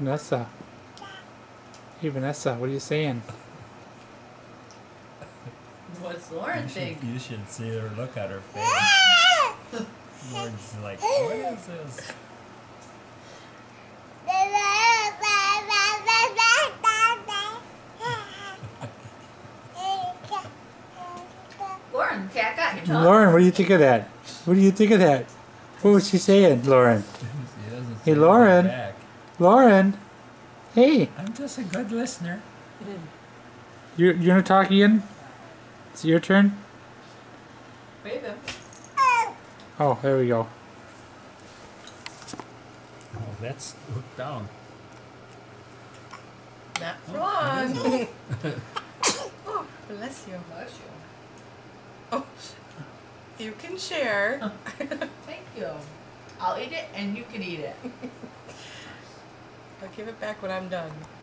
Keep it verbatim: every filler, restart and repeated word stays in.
Vanessa. Hey Vanessa, what are you saying? What's Lauren You think? should, you should see her look at her face. Lauren's like, what is this? Lauren, cat got your tongue. Lauren, what do you think of that? What do you think of that? What was she saying, Lauren? She doesn't Hey say Lauren. back. Lauren. Hey. I'm just a good listener. You're, you're gonna talk again? It's your turn? Wave him. Oh, there we go. Oh, that's hooked down. Not Oh, wrong. Oh, bless you. Bless you. Oh, you can share. Thank you. I'll eat it and you can eat it. I'll give it back when I'm done.